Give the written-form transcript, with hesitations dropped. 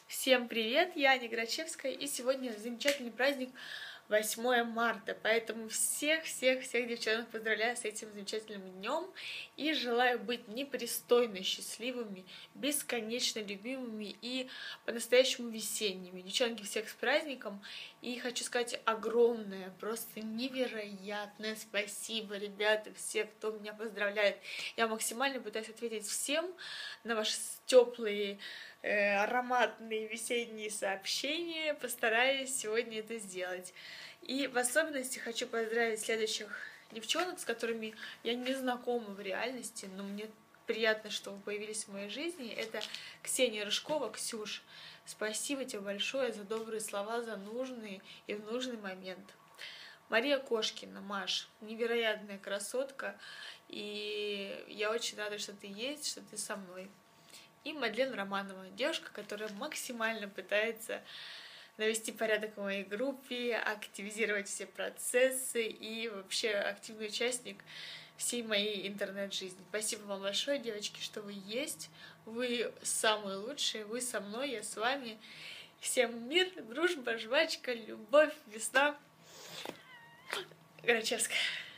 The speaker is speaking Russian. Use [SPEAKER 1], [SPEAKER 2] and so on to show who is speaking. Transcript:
[SPEAKER 1] Всем привет, я Аня Грачевская, и сегодня замечательный праздник 8 марта, поэтому всех девчонок поздравляю с этим замечательным днем и желаю быть непристойно счастливыми, бесконечно любимыми и по-настоящему весенними. Девчонки, всех с праздником, и хочу сказать огромное, просто невероятное спасибо, ребята, все, кто меня поздравляет. Я максимально пытаюсь ответить всем на ваши теплые ароматные весенние сообщения. Постараюсь сегодня это сделать. И в особенности хочу поздравить следующих девчонок, с которыми я не знакома в реальности, но мне приятно, что вы появились в моей жизни. Это Ксения Рыжкова. Ксюш, спасибо тебе большое за добрые слова, за нужные и в нужный момент. Мария Кошкина, Маш, невероятная красотка, и я очень рада, что ты есть, что ты со мной. И Мадлен Романова, девушка, которая максимально пытается навести порядок в моей группе, активизировать все процессы и вообще активный участник всей моей интернет-жизни. Спасибо вам большое, девочки, что вы есть. Вы самые лучшие, вы со мной, я с вами. Всем мир, дружба, жвачка, любовь, весна. Грачевская.